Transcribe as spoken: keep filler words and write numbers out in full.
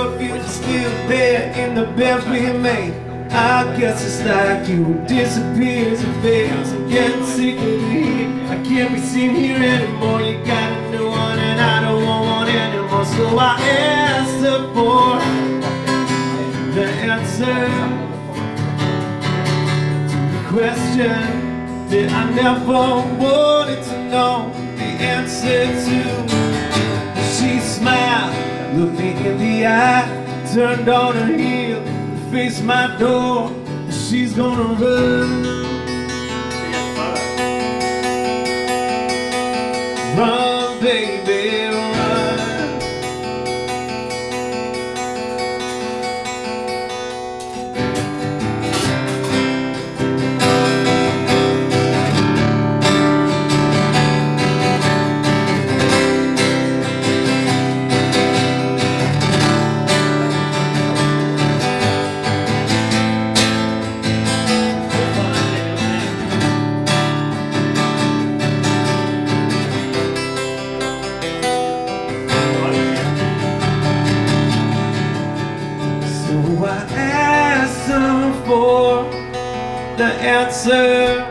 perfume still there in the bed we made. I guess it's like you disappears and fades and getting sick of me. I can't be seen here anymore. You got a new one and I don't want one anymore. So I asked her for the answer to the question that I never wanted to know the answer to. She smiled, looked me in the eye, turned on her heel, faced my door. She's gonna run, run, baby, run. So I asked her for the answer